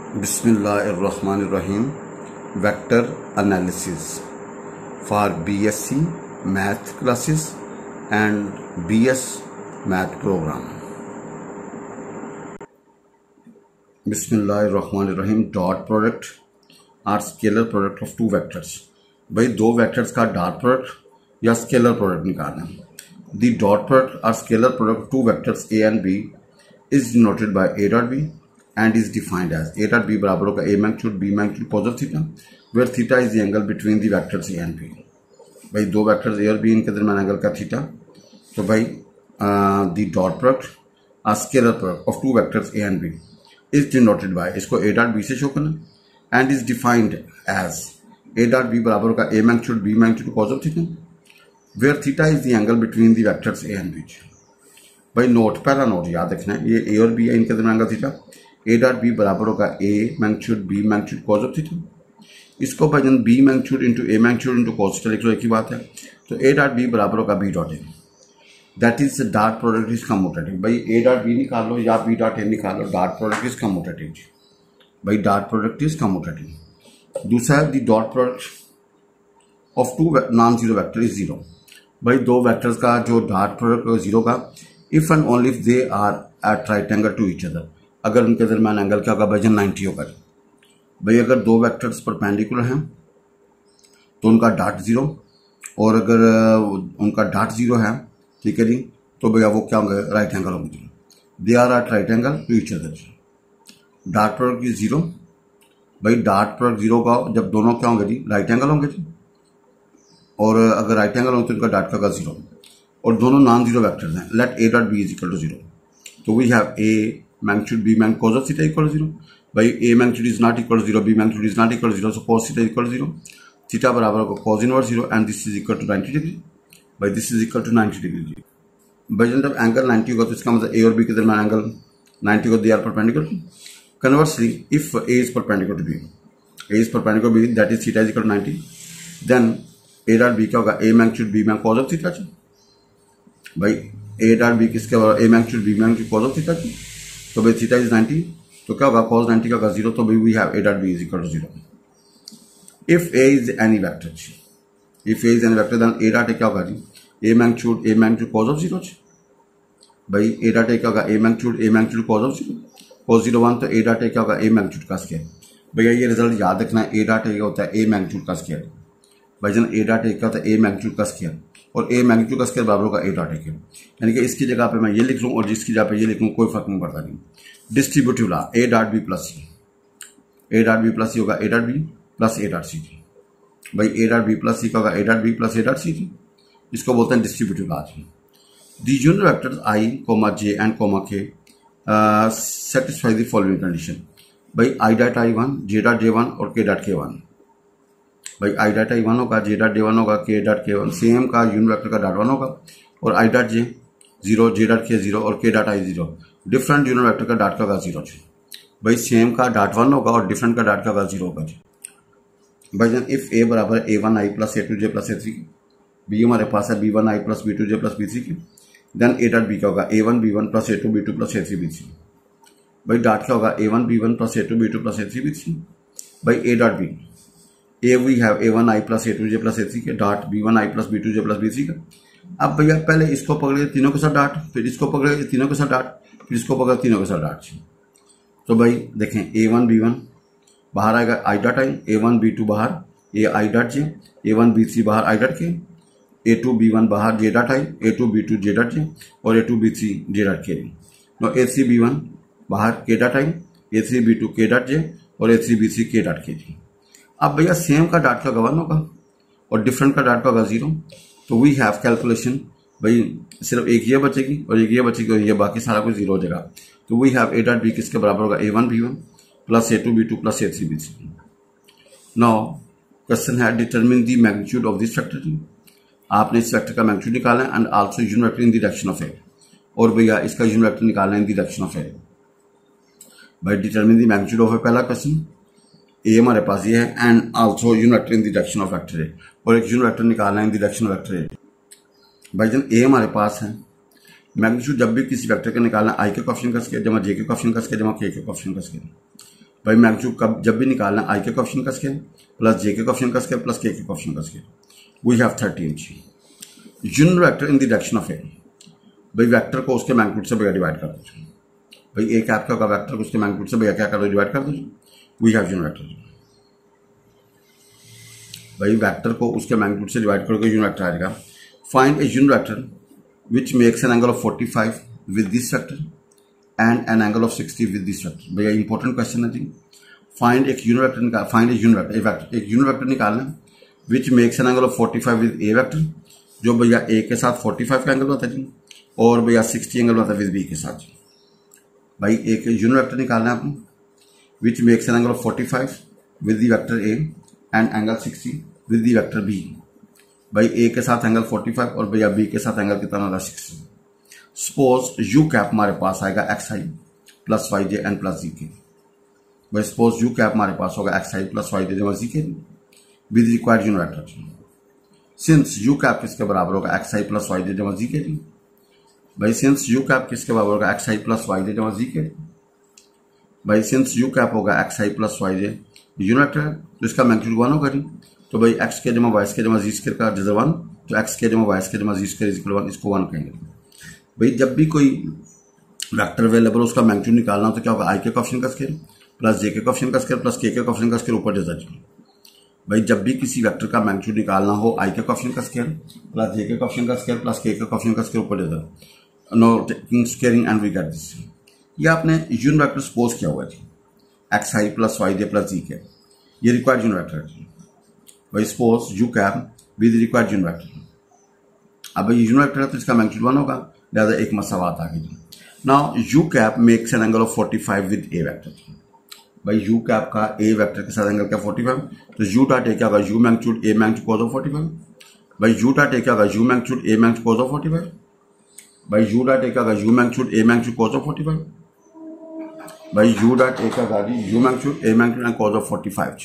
Bismillahirrahmanirrahim. Vector analysis for BSc math classes and BS math program. Bismillahirrahmanirrahim. Dot product or scalar product of two vectors. भाई दो vectors का dot product या scalar product निकालना है. The dot product or scalar product of two vectors a and b is denoted by a dot b and is defined as a dot b बराबर होगा a magnitude b magnitude cos of theta where theta is the angle between the vectors a and b. भाई दो vectors a और b इनके दरमियान angle का theta. तो भाई the dot product or scalar product of two vectors a and b is denoted by, इसको a dot b से शो करना and is defined as a dot b बराबर होगा a magnitude b magnitude cos of theta where theta is the angle between the vectors a and b. भाई note पहला note याद रखना है, ये a और b है, इनके दरमियान angle theta. A dot B बराबर होगा ए magnitude B magnitude cos of theta. इसको भाई B magnitude into A magnitude into cos theta लिख लो, एक ही बात है. तो ए डॉट बी बराबर होगा B dot A. That is dot product is commutative. भाई ए डॉट बी निकाल लो या बी डॉट ए निकाल लो, डॉट प्रोडक्ट इज कम्यूटेटिव. भाई डॉट प्रोडक्ट इज कम्यूटेटिव. दूसरा है the dot product of two non zero vector is zero. भाई दो वेक्टर्स का जो डॉट प्रोडक्ट जीरो का if and only if they are at right angle to each other, अगर उनके दरमियान एंगल क्या होगा भाईजान 90 होगा. भाई अगर दो वेक्टर्स परपेंडिकुलर हैं तो उनका डॉट जीरो, और अगर उनका डॉट जीरो है, ठीक है जी, तो भैया वो क्या होंगे, राइट एंगल होंगे. They are at right angle to each other. Dot product is zero. भाई डॉट प्रोडक्ट जीरो का जब दोनों क्या होंगे जी, राइट एंगल होंगे जी, और अगर राइट एंगल होंगे तो उनका डॉट का होगा जीरो, और दोनों नॉन जीरो वैक्टर्स हैं. Let A dot B is equal to zero. तो we have A magnitude b magnitude cos of theta equal to 0. by a magnitude is not equal to 0, b magnitude is not equal to 0, so cos theta equal to 0. theta बराबर होगा cos inverse 0 and this is equal to 90 degree. by this is equal to 90 degree. भाई जब angle 90 होगा तो इसका मतलब a और b के दरमियान एंगल 90 को, they are perpendicular. conversely if a is perpendicular to b, a is perpendicular to b, that is theta is equal to 90, then a dot b क्या होगा, a magnitude b magnitude cos of theta. भाई a dot b किसके बराबर, a magnitude b magnitude cos of theta. तो भाई theta is 90, तो क्या होगा cos 90 का होगा 0. तो भाई we have a dot b is equal to 0. If a is any vector, if a is any vector then a dot a क्या होगा जी, a मैग्नीट्यूड cos ऑफ 0. भाई a डॉट a क्या होगा, a magnitude cos of 0, cos 0 1, तो a dot a क्या होगा, a magnitude का स्क्वायर. भैया ये रिजल्ट याद रखना है, a डॉट a होता है a मैग्नीट्यूड का स्क्वायर. भाई जन a डॉट a क्या होता है, a मैग्नीट्यूड का स्क्वायर, और a मैग्नीट्यूड का स्क्वायर बराबर होगा a डॉट a के. यानी कि इसकी जगह पे मैं ये लिख लूँ और जिसकी जगह पे ये लिख लूँ, कोई फर्क नहीं पड़ता. नहीं, distributive law a dot b plus C, a dot b plus C होगा a dot b plus a dot C. भाई a dot b plus C का होगा a dot b plus a dot C. इसको बोलते हैं distributive law. The unit vectors i, j and k satisfy the following condition. भाई i dot i1, j dot j1 और k dot k1. भाई i dot i1 होगा, j dot j1 होगा, k dot k1 same का unit vector का dot 1 होगा, और i dot j 0, j dot k 0 और k dot i 0. Different unit vector का डॉट का होगा 0. भाई सेम का डॉट 1 होगा और डिफरेंट का डॉट का होगा 0 होगा. भाई जन इफ a बराबर a1 i plus a2 j plus a3, b हमारे पास है b1 i plus b2 j plus b3 की, देन a डॉट b क्या होगा, a1 b1 plus a2 b2 plus a3 b3. भाई डॉट क्या होगा, a1 b1 plus a2 b2 plus a3 b3. भाई a dot b, A we have a1 i plus a2 j plus a3 के dot b1 i plus b2 j plus b3 का. अब भैया पहले इसको पकड़े तीनों के साथ डॉट, फिर इसको पकड़े तीनों के साथ डॉट, फिर इसको पकड़े तीनों के साथ डॉट. तो भाई देखें a1 b1 बाहर आएगा i dot i, a1 b2 बाहर a i dot j, a1 b3 बाहर i dot k, a2 b1 बाहर j dot i, a2 b2 j dot j और a2 b3 j dot k. No a3 b1 बाहर k dot i, a3 b2 k dot j और a3 b3 k dot k. अब भैया same का dot का 1 होगा और different का डॉट का होगा 0. तो वी हैव कैलकुलेशन. भाई सिर्फ एक ये बचेगी और एक ये बचेगी और ये बाकी सारा कुछ 0 हो जाएगा. तो we have a dot b किसके बराबर होगा, a1 b1 plus a2 b2 plus a3 b3. Now question है determine the magnitude of this vector. आपने इस वेक्टर का मैग्नीट्यूड निकालना है and also unit vector in the direction of A, और भैया इसका यूनिट वेक्टर निकालना है in the direction of A. भाई determine the magnitude of A पहला क्वेश्चन, ए हमारे पास ये है and also unit vector in the direction of vector A, और एक यूनिट वेक्टर निकालना है in the direction of vector A. भाई जन ए हमारे पास है, मैग्नीट्यूड जब भी किसी वेक्टर का निकालना आई के कोएफिशिएंट का स्क्वायर जमा जे के कोएफिशिएंट का स्क्वायर जमा के कोएफिशिएंट का स्क्वायर. भाई मैग्नीट्यूड कब जब भी निकालना आई के कोएफिशिएंट का स्केल प्लस जे के कोएफिशिएंट का स्केल प्लस के कोएफिशिएंट का स्केल। वी हैव 13 जी। Unit vector in the direction of A, भाई वेक्टर को उसके मैग्नीट्यूड से भैया डिवाइड कर दो। भाई ए कैप का वेक्टर को उसके मैग्नीट्यूड से भैया क्या कर दो, डिवाइड कर दो। We have unit vector. भाई वेक्टर को उसके मैग्नीट्यूड से डिवाइड करोगे यूनिट वेक्टर आएगा। Find a unit vector which makes an angle of 45 with this vector and an angle of 60 with this vector. भैया इंपॉर्टेंट क्वेश्चन है जी। फाइंड एक यूनिट वेक्टर निकाल, फाइंड ए यूनिट वेक्टर, एक unit vector निकालना which makes an angle of 45 with a vector, जो भैया ए के साथ 45 का एंगल होता है जी, और भैया 60 एंगल होता है विद बी के साथ। भाई एक यूनिट वेक्टर निकालना है आपने which makes an angle of 45 with the vector A and angle 60 with the vector B. भाई ए के साथ एंगल 45 और भैया बी के साथ एंगल कितना होगा 60। सपोज यू कैप हमारे पास आएगा X I plus Y J N plus Z K. भाई सपोज यू कैप हमारे पास होगा X I plus Y J Z K with required unit vector. Since U cap किसके बराबर होगा X I plus Y J Z K. भाई since U cap किसके बराबर होगा X I plus Y J Z K. भाई since U cap होगा X I plus Y J unit vector, तो इसका मैग्नीट्यूड 1 होगा जी। तो भाई एक्स के जमा वाई के जमा जी स्क्वायर का डिजर 1, तो एक्स के जमा वाई के जमा जी स्क्वायर इज इक्वल 1, इसको 1 कहेंगे। भाई जब भी कोई वेक्टर अवेलेबल हो उसका मैग्नीट्यूड निकालना हो तो क्या होगा, आई के कोएफिशिएंट का स्केल प्लस जे के कोएफिशिएंट का स्केल प्लस के कोएफिशिएंट का स्केल ऊपर डिजर। भाई जब भी किसी वेक्टर का मैग्नीट्यूड निकालना हो आई के कोएफिशिएंट का स्केल प्लस जे के कोएफिशिएंट का स्केल प्लस के कोएफिशिएंट का स्केल ऊपर डिजर। No taking squaring and we get this. ये आपने यूनिट वेक्टर सपोज किया हुआ है X I plus Y J plus Z K, ये रिक्वायर्ड यूनिट वेक्टर है। भाई suppose U cap with required unit vector. अब यूनिट वेक्टर है तो इसका मैग्नीट्यूड 1 होगा, लिहाजा एक मसावात आ गई। Now U cap makes an angle of 45 with a vector. भाई यू कैप का ए वेक्टर के साथ एंगल क्या 45, तो यू डॉट ए क्या होगा U magnitude A magnitude cos of 45। भाई यू डॉट ए क्या होगा U magnitude A magnitude cos of 45। भाई यू डॉट ए क्या होगा U magnitude A magnitude cos of 45। भाई यू डॉट ए क्या होगा U magnitude A magnitude and cos of 45।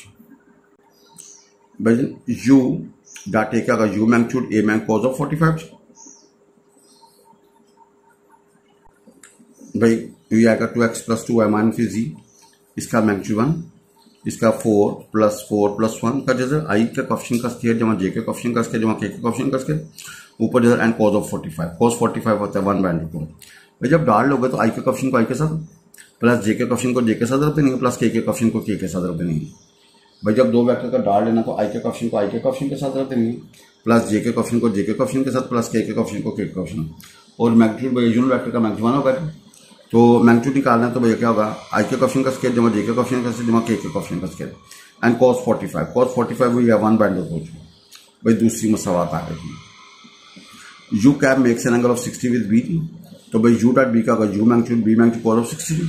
भाई यू डॉट ए क्या होगा U magnitude A magnitude cos of 45। भाई ये आएगा 2x प्लस 2y माइनस जी, इसका मैग्नीट्यूड 1, इसका 4 प्लस 1 का जैसे आई के कोएफिशिएंट का स्केल जमा जे के कोएफिशिएंट का स्केल जमा के कोएफिशिएंट का स्केल ऊपर जैसे एंड cos ऑफ 45। cos 45 होता है 1/2। भाई जब डाल लोगे तो आई के कोएफिशिएंट को आई के साथ प्लस जे के कोएफिशिएंट को जे के साथ रख देंगे प्लस के कोएफिशिएंट को के साथ रख देंगे। भाई जब दो वेक्टर का डाल लेना तो आई के कोएफिशिएंट को आई के कोएफिशिएंट के साथ रख देंगे प्लस जे के कोएफिशिएंट को जे के कोएफिशिएंट के साथ प्लस के कोएफिशिएंट को के कोएफिशिएंट। और मैग्नीट्यूड भाई यूनिट वेक्टर का मैग्नीट्यूड 1 होगा। तो मैग्नीट्यूड निकालना है तो भैया क्या होगा आई के कोएफिशिएंट का स्केल जमा जे के कोएफिशिएंट का स्केल जमा के कोएफिशिएंट का स्केल एंड cos 45। cos 45 हुई 1/2। भाई दूसरी मसावात आ गई। U cap makes an angle of 60 with B, तो भाई यू डॉट बी का होगा U magnitude B magnitude cos of 60।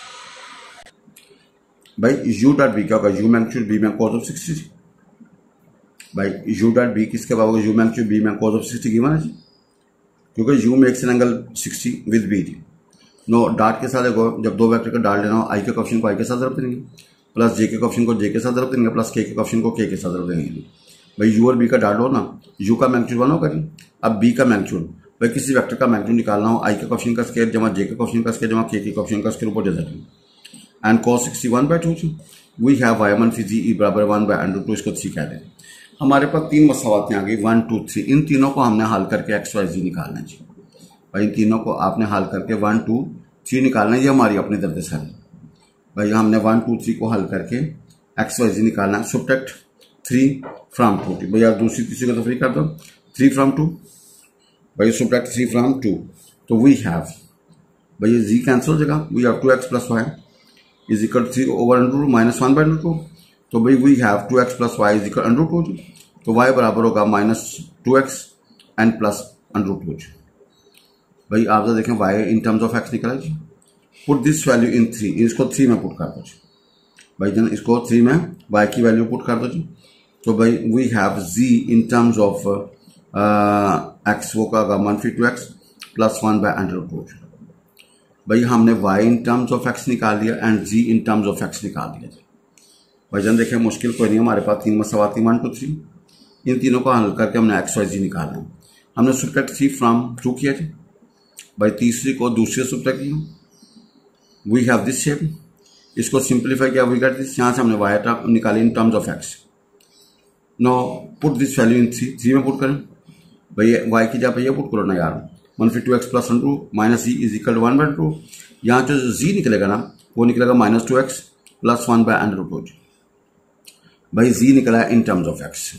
भाई यू डॉट बी क्या होगा U magnitude B magnitude cos of 60। भाई यू डॉट बी किसके बराबर होगा U magnitude B magnitude cos of 60 given है जी, क्योंकि U makes an angle 60 with B. No dot के साथ देखो जब दो वेक्टर का डाल लेना हो आई के कोएफिशिएंट को आई के साथ रख देंगे प्लस जे के कोएफिशिएंट को जे के साथ रख देंगे प्लस के कोएफिशिएंट को के साथ रख देंगे। भाई यू और बी का डाल हो ना, यू का मैग्नीट्यूड 1 होगा जी। अब बी का मैग्नीट्यूड, भाई किसी वेक्टर का मैग्नीट्यूड निकालना हो आई के कोएफिशिएंट का स्केल जमा जे के कोएफिशिएंट का स्केल जमा के कोएफिशिएंट का स्केल ऊपर दे देते हैं and cos 60 1/2। We have y1 फिर जी बराबर 1/√2, इसको 3 कह दें। हमारे पास तीन मसावातें आ गई 1 2 3। इन तीनों को हमने हल करके x y z निकालना है जी। भाई इन तीनों को आपने हल करके 1 2 3 निकालना है, ये हमारी अपनी तरफ से है। भाई हमने 1 2 3 को हल करके एक्स वाई जी निकालना है। Subtract 3 from 2। भैया दूसरी तीसरी को तो फ्री कर दो 3 फ्रॉम 2। भाई सब्ट्रैक्ट 3 फ्रॉम 2, तो वी हैव भैया जी कैंसिल हो जाएगा। We have 2x plus Y is equal 3 over √2 minus 1/√2। तो भाई we have 2x plus Y is equal √2। तो y बराबर होगा -2x एंड प्लस √2। भाई आप जो देखें y in terms of x निकला जी। पुट दिस वैल्यू इन 3, इसको 3 में पुट कर दो जी। भाई जन इसको 3 में y की वैल्यू पुट कर दो जी। तो भाई we have z in terms of x वो का 2x प्लस 1/√2। भाई हमने y in terms of x निकाल दिया and z in terms of x निकाल दिया जी। भाई जन देखें मुश्किल कोई नहीं, हमारे पास 3 मसावाती 1 2 3। इन तीनों को हल करके हमने x y z निकालना है। हमने सब्ट्रैक्ट 3 फ्रॉम 2 किया जी। भाई तीसरी को दूसरे सब्ट्रैक्ट किया। वी हैव दिस शेप इसको सिंप्लीफाई किया वी गेट दिस, यहाँ से हमने वाई टर्म निकाली in terms of X. No put this value in C में पुट करें भाई, वाई की जगह पे ये पुट करो ना यार, 1/2x plus 1/2 minus Z is equal 1/2। यहाँ जो जी निकलेगा ना वो निकलेगा -2x प्लस 1/√2। भाई जी निकला in terms of X.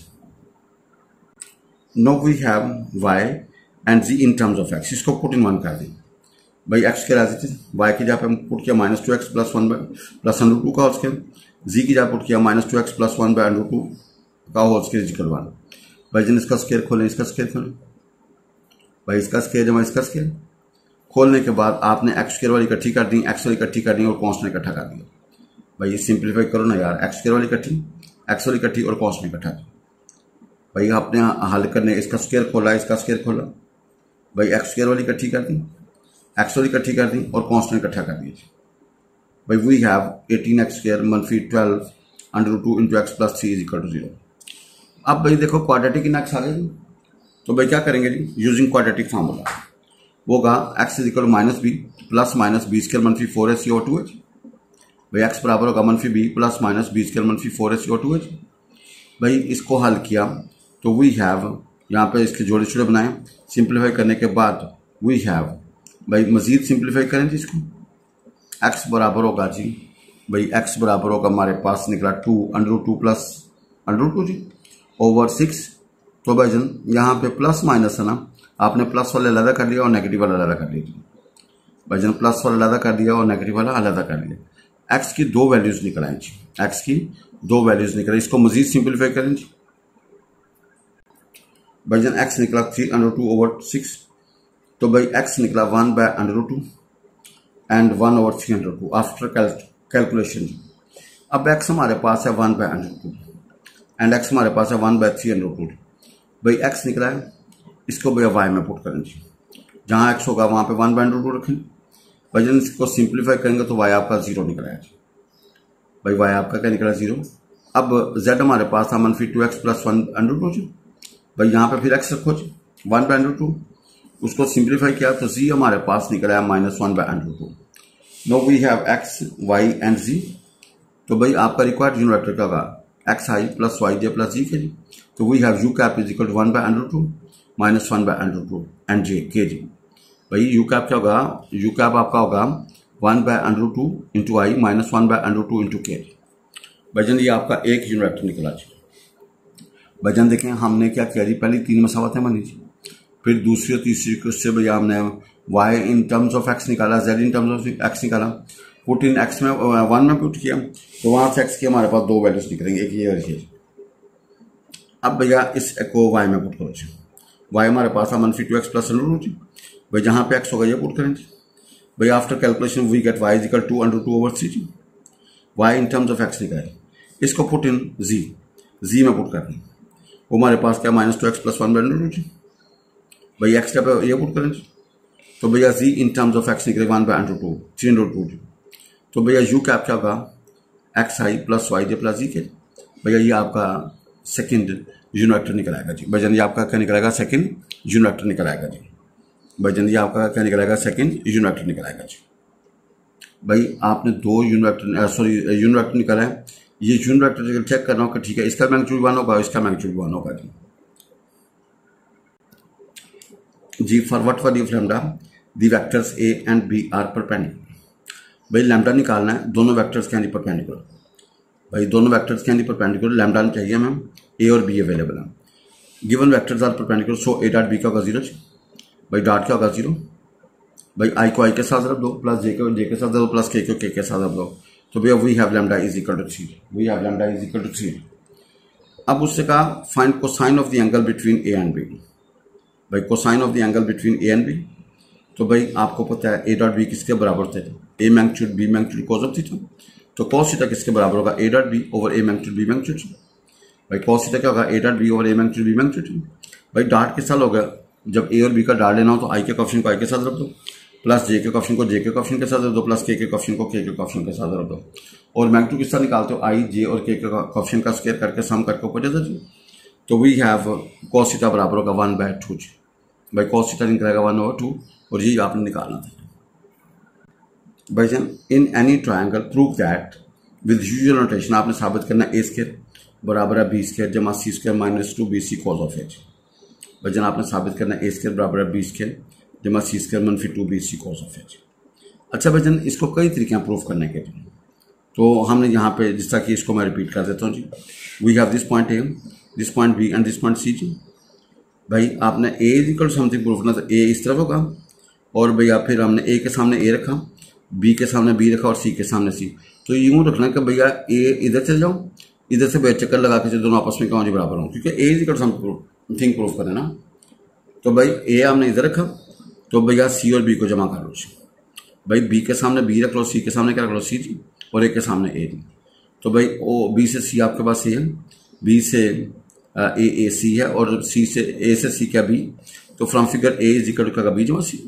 No we have y and z in terms of x, इसको पुट इन 1 कर दें भाई। x के राजी थे, y की जगह पे हम पुट किया -2x प्लस 1/√2 का होल स्क्वायर, z की जगह पुट किया -2x प्लस 1/√2 का होल स्क्वायर इज इक्वल 1। भाई जन इसका स्क्वायर खोलें, इसका स्क्वायर खोलें भाई, इसका स्क्वायर जमा इसका स्क्वायर खोलने के बाद आपने एक्स स्क्वायर वाली इकट्ठी कर दी, एक्स वाली इकट्ठी कर दी और कांस्टेंट इकट्ठा कर दिया। भाई ये सिंप्लीफाई करो ना यार, एक्स स्क्वायर वाली इकट्ठी, एक्स वाली इकट्ठी और कांस्टेंट इकट्ठा। भाई आपने हल करने इसका स्क्वायर खोला, इसका स्क्वायर खोला, भाई एक्स स्क्वायर वाली इकट्ठी कर दी, एक्स वाली इकट्ठी कर दी और कांस्टेंट इकट्ठा कर दिया। भाई वी हैव 18x² मनफी 12 √2 x plus 3 is equal to 0। अब भाई देखो क्वाड्रेटिक इन एक्स आ गए, तो भाई क्या करेंगे जी, यूजिंग क्वाड्रेटिक फार्मूला होगा x is equal -b plus minus B square मनफी 4ac/2h। भाई x बराबर होगा -b plus minus B square मनफी 4ac/2h। भाई इसको हल किया तो वी हैव, यहाँ पे इसके जोड़े छोड़े बनाए, सिंप्लीफाई करने के बाद वी हैव, भाई मजीद सिंप्लीफाई करें जी इसको, x बराबर होगा जी, भाई x बराबर होगा हमारे पास निकला 2 प्लस √2 जी ओवर 6। तो भाई जन यहाँ पे प्लस माइनस है ना, आपने प्लस वाला अलग कर लिया और नेगेटिव वाला अलग कर लिया। भाई जन प्लस वाला अलग कर दिया और नेगेटिव वाला अलग कर लिया। एक्स की 2 वैल्यूज निकल आई जी, एक्स की 2 वैल्यूज निकल आई, इसको मजीद सिंप्लीफाई करें जी। भाई जन एक्स निकला 3√2 ओवर 6, तो भाई एक्स निकला 1/√2 एंड 1 ओवर 3√2 आफ्टर कैलकुलेशन। अब एक्स हमारे पास है 1/√2 एंड एक्स हमारे पास है 1/3√2। भाई एक्स निकला है, इसको भैया वाई में पुट करें जी, जहाँ एक्स होगा वहाँ पे 1/√2 रखें। भाई जब इसको सिंप्लीफाई करेंगे तो वाई आपका 0 निकला है। भाई वाई आपका क्या निकला 0। अब जेड हमारे पास था -2x प्लस 1/√2 जी, भाई यहाँ पे फिर एक्स रखो जी 1/√2, उसको सिंप्लीफाई किया तो जी हमारे पास निकला है -1/√2। No we have X Y and Z. तो भाई आपका रिक्वायर्ड यूनिट वेक्टर क्या होगा, X I plus Y J plus Z K जी। तो we have U cap is equal to 1/√2 minus 1/√2 and J K जी। भाई यू कैप क्या होगा, यू कैप आपका होगा 1/√2 इंटू आई माइनस 1/√2 इंटू के जी। भजन ये आपका एक यूनिट वेक्टर निकला जी। भजन देखें हमने क्या किया जी, पहली 3 मसावतें बनी जी, फिर दूसरी और तीसरी उससे भैया हमने y in terms of x निकाला, z in terms of x निकाला, पुट इन x में 1 में पुट किया, तो वहां से x की हमारे पास 2 वैल्यूज निकलेंगे, एक ये और ये। अब भैया इस को y में पुट करो जी, y हमारे पास है -2x प्लस √2 जी। भाई जहाँ पे x होगा ये पुट करें जी। भाई after calculation we get y is equal 2√2 over 3 जी। y in terms of x निकाले, इसको पुट इन z में पुट करना, वो हमारे पास क्या -2x प्लस 1/√2 जी। भाई x पे ये पुट करें जी, तो भैया z in terms of x निकले 1/√2 3√2 जी। तो भैया u कैप क्या होगा X I plus Y J plus Z K. भैया ये आपका सेकंड यूनिट वेक्टर निकल आएगा जी। भजन ये आपका क्या निकल आएगा, सेकंड यूनिट वेक्टर निकल आएगा जी। भजन ये आपका क्या निकल आएगा, सेकंड यूनिट वेक्टर निकल आएगा जी। भाई आपने 2 यूनिट वेक्टर निकाला है, ये यूनिट वेक्टर चेक करना होगा, ठीक है इसका मैग्नीट्यूड 1 होगा, इसका मैग्नीट्यूड 1 होगा जी। For what value of lambda the vectors a and b are perpendicular. भाई लैम्डा निकालना है, दोनों वेक्टर्स के आंदी परपेंडिकुलर। भाई दोनों वेक्टर्स के आंदी परपेंडिकुलर लैम्डा चाहिए मैम, a और b अवेलेबल है। Given vectors are perpendicular, so a dot b का होगा 0। भाई डॉट क्या होगा 0। भाई i को i के साथ रख दो, प्लस j को j के साथ रख दो, प्लस k को k के साथ रख दो। तो भैया we have lambda is equal to 3, we have lambda is equal to 3। अब उससे कहा find cosine of the angle between a and b। भाई cosine of the angle between a and b, तो भाई आपको पता है a डॉट b किसके बराबर थे, a magnitude b magnitude cos of theta. तो कॉस थीटा किसके बराबर होगा, a dot b over a magnitude b magnitude. भाई कॉस थीटा क्या होगा, a dot b over a magnitude b magnitude. भाई डॉट के साथ होगा, जब a और b का डॉट लेना हो तो i के कोएफिशिएंट को i के साथ रख दो, प्लस j के कोएफिशिएंट को j के कोएफिशिएंट के साथ रख दो, प्लस k के कोएफिशिएंट को k के कोएफिशिएंट के साथ रख दो। और मैग्नीट्यूड किस तरह निकालते हो, i j और k के कोएफिशिएंट का स्क्वायर करके सम करके ऊपर जाता है। तो वी हैव कॉस थीटा बराबर होगा 1/2 जी। भाई कॉस थीटा निकलेगा 1/2 और ये आपने निकालना था। भाईजान in any triangle prove that with usual notation आपने साबित करना ए स्क्वायर बराबर है बी स्क्वायर जमा c square minus 2bc cos of h. भाईजान आपने साबित करना ए स्क्वायर बराबर है बी स्क्वायर जमा सी स्क्वायर मनफी 2bc कॉज ऑफ एच। अच्छा भाईजान इसको कई तरीके हैं प्रूव करने के, तो हमने यहाँ पे जिस तरह कि इसको मैं रिपीट कर देता हूँ जी। We have this point a, this point b and this point c जी। भाई आपने a is equal to something prove करना, तो ए इस तरफ होगा और भैया फिर हमने ए के सामने ए रखा, बी के सामने बी रखा और सी के सामने सी। तो यूँ रखना कि भैया ए इधर चले जाओ, इधर से भैया चक्कर लगा के दोनों आपस में क्या हो बराबर हों, क्योंकि a is equal to something prove करें ना। तो भाई ए हमने इधर रखा, तो भैया सी और बी को जमा कर लो। भाई बी के सामने बी रख लो, सी के सामने क्या रख लो सी जी, और ए के सामने ए जी। तो भाई ओ बी से सी आपके पास ए है, बी से ए सी है और सी से ए से सी क्या बी। तो from figure A is equal to क्या बी जमा सी।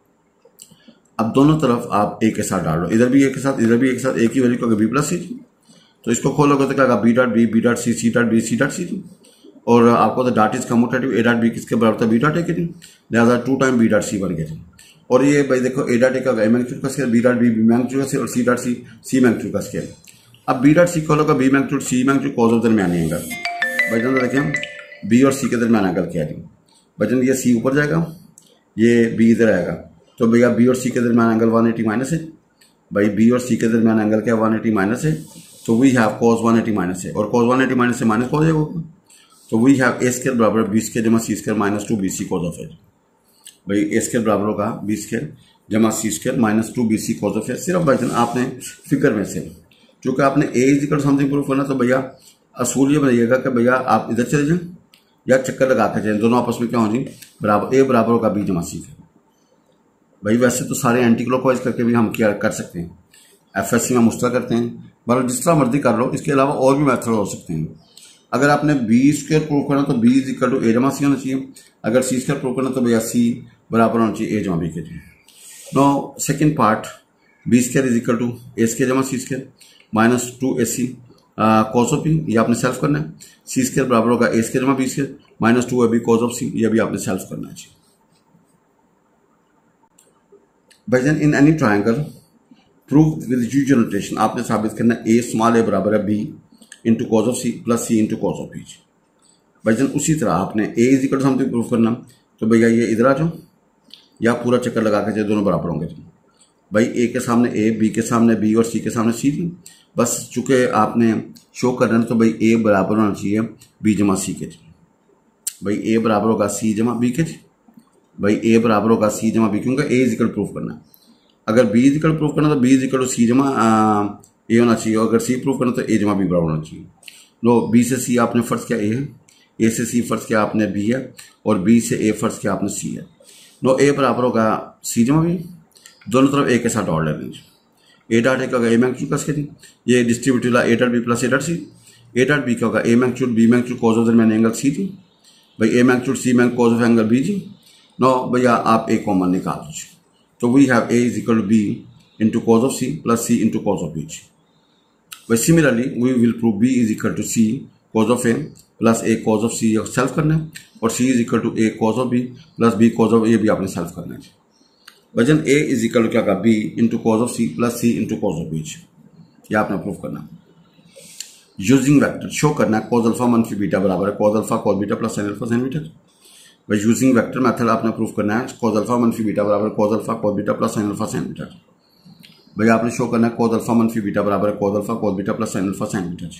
अब दोनों तरफ आप ए के साथ डाल लो, इधर भी ए के साथ इधर भी ए के साथ, ए की वैल्यू क्या बी प्लस सी जी। तो इसको खोलोगे तो क्या b dot b dot c dot b c dot c जी। और आपको तो dot is commutative, a dot B किसके बराबर था बी डॉट ए के जी, लिहाजा 2 टाइम बी डॉट सी बन गया जी। और ये भाई देखो ए डॉट ए का मैग्नीट्यूड का scale, b dot b magnitude का स्केल और सी डॉट सी मैग्नीट्यूड का स्केल। अब बी डॉट सी खोलोगे b magnitude c magnitude cos of दरमियानी एंगल। भाई जान देखें बी और सी के दरमियान एंगल क्या है। भाई ये सी ऊपर जाएगा, ये बी इधर आएगा, तो भैया बी और सी के दरमियान एंगल 180 माइनस है। भाई बी और सी के दरमियान एंगल क्या 180 माइनस है, तो वी हैव कॉस 180 माइनस है, और कॉस 180 माइनस से माइनस हो जाएगा, तो वी हैव ए स्क्वायर बराबर बी स्क्वायर जमा c square minus 2bc cos of h. भाई ए स्क्वायर बराबर होगा बी स्क्वायर जमा c square minus 2bc cos of h. सिर्फ भाई आपने फिगर में से चूँकि आपने a is equal something proof करना, तो भैया असूल ये बनाइएगा कि भैया आप इधर चले जाएं या चक्कर लगा के जाएं, दोनों आपस में क्या हो जाए बराबर, ए बराबर होगा बी जमा सी के। भाई वैसे तो सारे एंटी क्लॉकवाइज करके भी हम क्या कर सकते हैं, एफएससी में मुश्तरक करते हैं, मतलब जिस तरह मर्जी कर लो। इसके अलावा और भी मेथड हो सकते हैं। अगर आपने बी स्क्वायर प्रूव करना तो b is equal to a जमा सी होना चाहिए, अगर सी स्क्वायर प्रूव करना तो भैया सी बराबर होना चाहिए ए जमा बी के। No second part, b square is equal to a square जमा c square minus 2ac cos of b, ये आपने सेल्फ करना है। सी स्क्वायर बराबर होगा ए स्क्वायर जमा b square minus 2ab cos of c, ये भी आपने सेल्फ करना है। भाईजान in any triangle prove with usual notation आपने साबित करना है ए स्मॉल ए बराबर है b into cos of c plus c into cos of b. भाईजान उसी तरह आपने a is equal to something prove करना, तो भैया ये इधर आ जाओ या पूरा चक्कर लगा के दोनों बराबर होंगे। भाई ए के सामने ए, बी के सामने बी और सी के सामने सी थी। बस चूंकि आपने शो करना है तो भाई ए बराबर होना चाहिए बी जमा सी के। भाई ए बराबर होगा सी जमा बी के। भाई ए बराबर होगा सी जमा बी, क्योंकि ए इज इक्वल प्रूफ करना है। अगर बी इज इक्वल प्रूफ करना तो b is equal to c जमा ए होना चाहिए, और अगर सी प्रूफ करना तो ए जमा बी बराबर होना चाहिए। लो बी से सी आपने फर्ज किया ए है, ए से सी फर्ज किया आपने बी है, और बी से ए फर्ज किया आपने सी है। लो ए बराबर होगा सी जमा बी, दोनों तरफ ए के साथ और ले लीजिए। ए डॉट ए का होगा ए मैग्नीट्यूड कस के दी, ये distributive a dot b plus a dot c. A dot B का होगा ए magnitude B magnitude cos of दरमियान एंगल सी थी। भाई a magnitude c magnitude cos of angle b जी। नो भैया आप ए कॉमन निकाल दीजिए, तो we have a is equal to b into cos of c plus c into cos of b. भाई similarly we will prove b is equal to c cos of a plus a cos of c self करना है, और c is equal to a cos of b plus b cos of a भी आपने self करना है। वजन ए is equal to क्या का b into cos of c plus c into cos of b, ये आपने प्रूव करना। यूजिंग वेक्टर शो करना है कॉस अल्फा मनफी बीटा बराबर है cos alpha cos beta plus sine alpha sine beta. भाई यूजिंग वेक्टर मेथड आपने प्रूव करना है कॉस अल्फा मनफी बीटा बराबर cos alpha cos beta plus sine alpha sine beta. भाई आपने शो करना है कॉस अल्फा मनफी बीटा बराबर cos alpha cos beta plus sine alpha sine beta.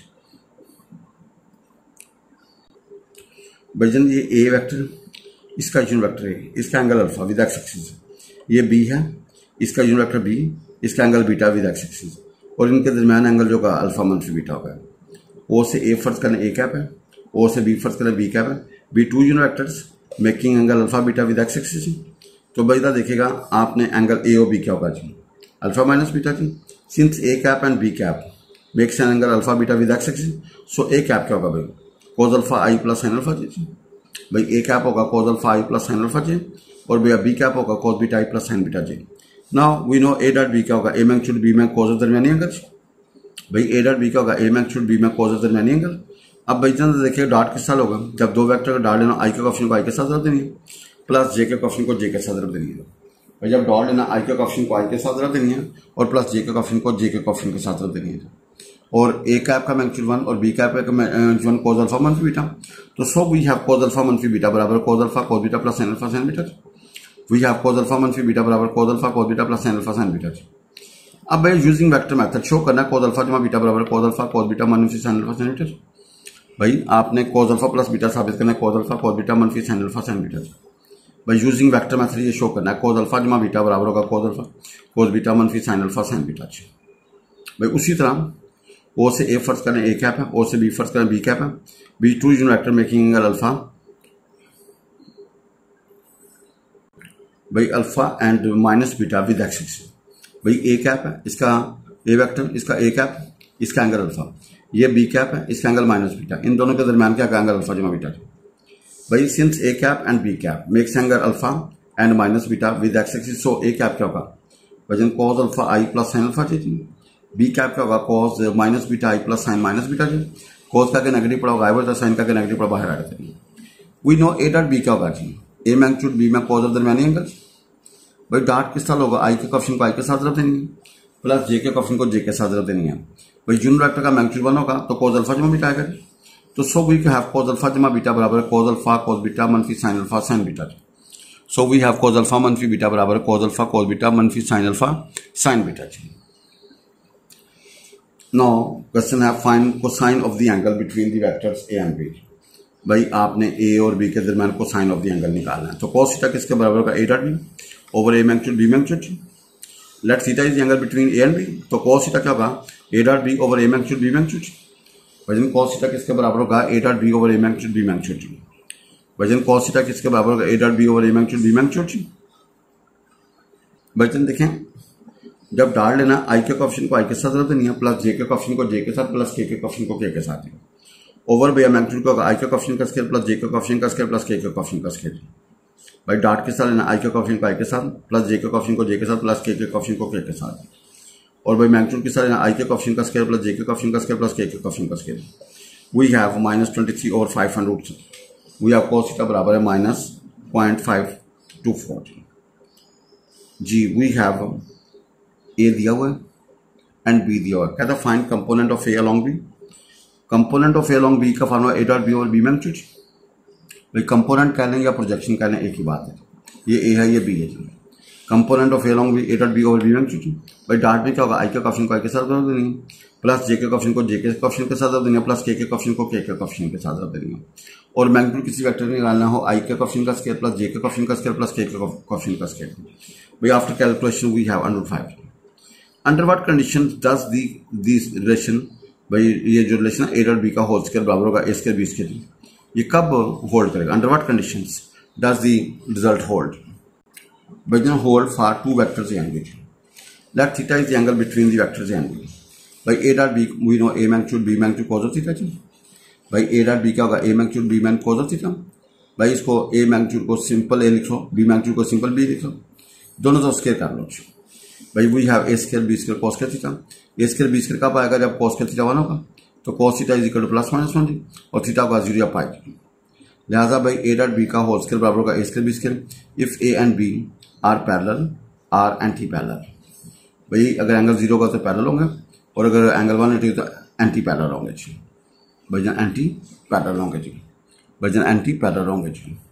भाई जन ये ए वेक्टर, इसका यूनिट वेक्टर है, इसका angle alpha with x axis, ये बी है, इसका यूनिट वेक्टर बी, इसका angle beta with x axis, और इनके दरमियान एंगल जो का अल्फा मनफी बीटा होगा। ओ से ए फर्ज करना ए कैप है, ओ से बी फर्ज करना बी कैप है, be two unit vectors making angle alpha beta with x axis. तो भाई इधर देखिएगा आपने एंगल ए और बी क्या होगा जी अल्फा माइनस बीटा जी। Since a cap and b cap makes an angle alpha beta with x axis, so a cap क्या होगा भाई cos alpha i plus sine alpha जी। भाई ए कैप होगा cos alpha i plus sine alpha जी, और भैया b cap होगा cos beta i plus sine beta जी। Now we know a dot B क्या होगा ए मैग्नीट्यूड बी में कॉस ऑफ दरमियानी एंगल। भाई ए डॉट बी क्या होगा ए मैग्नीट्यूड बी में कॉस ऑफ दरमियानी एंगल। अब भाई जन देखिए डॉट किस साथ होगा, जब दो वेक्टर का डॉट लेना आई के कॉफिन को आई के साथ रख देनी है, प्लस जे के कॉफिन को जे के साथ रख देनी है। भाई जब डॉट लेना आई के कोएफिशिएंट को आई के साथ रख देनी है और प्लस जे के कोएफिशिएंट को जे के कोएफिशिएंट के साथ रख देनी है। और ए कैप का मैग्नीट्यूड 1 और बी कैप का मैग्नीट्यूड 1 cos अल्फा मनफी बीटा। तो so we have cos alpha मनफी बीटा बराबर cos alpha cos beta plus sin alpha sin beta. We have cos alpha मनफी बीटा बराबर cos alpha cos beta plus sin alpha sin beta. अब भाई using vector method show करना cos alpha जमा beta बराबर cos alpha cos beta मनफी sin alpha sin beta. भाई आपने cos अल्फा प्लस बीटा साबित करना है cos अल्फा cos बीटा मनफी sin अल्फा sin बीटा। भाई यूजिंग वेक्टर मेथड ये शो करना है cos अल्फा जमा बीटा बराबर होगा cos अल्फा cos बीटा मनफी sin अल्फा sin बीटा। भाई उसी तरह ओ से ए फर्स्ट करें ए कैप है, ओ से बी फर्स्ट करें बी कैप है, be two unit vector making angle alpha. भाई alpha and minus beta with axis. भाई ए कैप है, इसका ए वेक्टर, इसका ए कैप, इसका एंगल अल्फा। ये बी कैप है, इसका एंगल माइनस बीटा। इन दोनों के दरमियान क्या एंगल अल्फा जमा बीटा। भाई since a cap and b cap makes angle alpha and minus beta with axis, so a cap क्या होगा वजन cos alpha i plus sin alpha जी। बी कैप का होगा cos minus beta i plus sin minus beta जी। cos का negative पड़ा होगा आई वर्ता, sin का नेगेटिव पड़ा बाहर आ जाता है। We know a dot B क्या होगा जी, ए मैग्नीट्यूड बी में cos दरमियानी एंगल। भाई डॉट किस साथ होगा आई के कोएफिशिएंट को आई के साथ रख देनी है प्लस जे के कोएफिशिएंट को जे के साथ रख देनी है। भाई यूनिट वेक्टर का मैग्नीट्यूड 1 होगा तो cos अल्फा जमा बीटा आएगा। तो so we have cos alpha जमा बीटा बराबर cos अल्फा cos बीटा मनफी sin alpha sin beta. So we have cos alpha मनफी बीटा बराबर cos अल्फा cos बीटा मनफी sin alpha sin beta. Now question है find cosine of the angle between the vectors A and B. भाई आपने ए और B के दरमियान cosine of the angle निकालना है। तो cos थीटा किसके बराबर होगा a dot b over a magnitude B magnitude. Let theta is the angle between a and b. तो cos थीटा क्या होगा a dot b over a magnitude B magnitude. वजन cos थीटा किसके बराबर होगा a dot b over a magnitude B magnitude. वजन cos theta किसके बराबर होगा a dot b over a magnitude B magnitude. वजन देखें जब डाल लेना आई के कोएफिशिएंट को आई के साथ रख देनी है प्लस जे के कोएफिशिएंट को जे के साथ प्लस के कोएफिशिएंट को के साथ ओवर बे मैग्नीट्यूड को आई के कोएफिशिएंट का स्केयर प्लस जे के कोएफिशिएंट का स्केयर प्लस के कोएफिशिएंट का स्केयर। भाई डॉट के साथ लेना आई के कोएफिशिएंट को आई के साथ प्लस जे के कोएफिशिएंट को जे के साथ प्लस के कोएफिशिएंट को के साथ। और भाई मैग्नीट्यूड के साथ लेना आई के कोएफिशिएंट का स्केयर प्लस जे के कोएफिशिएंट का स्केयर प्लस के कोएफिशिएंट का square. We have -23 over 500। We have cos theta बराबर है -0.524 जी। वी हैव ए दिया हुआ है एंड बी दिया हुआ है। कहता find component of a along b. Component of a along b का फॉर्मूला ए डॉट बी और बी मैग्नीट्यूड। भाई कंपोनेंट कह लें या प्रोजेक्शन कह लें एक ही बात है। ये ए है ये बी है जी। Component of a along b a dot b और बी मैग्नीट्यूड। भाई डॉट में क्या होगा आई के कोएफिशिएंट को आई के साथ रख देनी है प्लस जे के कोएफिशिएंट को जे के कोएफिशिएंट के साथ रख देनी है प्लस के कोएफिशिएंट को के कोएफिशिएंट के साथ रख देनी है। और मैग्नीट्यूड किसी वेक्टर में निकालना हो आई के कोएफिशिएंट का स्केयर प्लस जे के कोएफिशिएंट का स्केयर प्लस के कोएफिशिएंट का स्केयर। भाई after calculation we have √5। Under what condition does this relation, भाई ये जो रिलेशन है ए डॉट बी का होल स्क्वायर बराबर होगा ए स्क्वायर बी स्क्वायर, ये कब होल्ड करेगा? Under what conditions does the result hold? भाई then hold for two vectors A and B. Let theta is the angle between the vectors A and B. भाई ए dot B we know A magnitude B magnitude cos of theta. भाई ए dot B क्या होगा ए magnitude B magnitude cos of theta. भाई इसको A magnitude को simple A लिख लो, B magnitude को सिंपल बी लिख लो, दोनों तो स्क्वायर कर लो। भाई we have A square B square cos square theta. A square B square कब आएगा जब cos स्क्वायर थीटा 1 होगा। तो cos theta is equal to plus minus 1 जी और थीटा होगा 0 या पाई। लिहाजा भाई ए डॉट बी का होल स्क्वायर बराबर होगा ए square B square if A and B are parallel or anti parallel. भाई अगर एंगल 0 होगा तो पैरेलल होंगे और अगर एंगल 180 तो एंटी पैरेलल होंगे जी। भाई एंटी पैरेलल होंगे जी। भाई एंटी पैरेलल होंगे जी।